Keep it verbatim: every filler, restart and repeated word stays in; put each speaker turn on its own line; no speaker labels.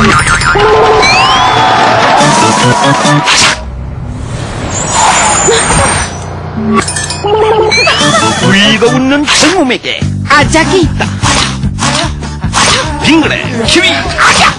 우리가 웃는 젊음에게 아작이 있다. 빙그레 키위 아작.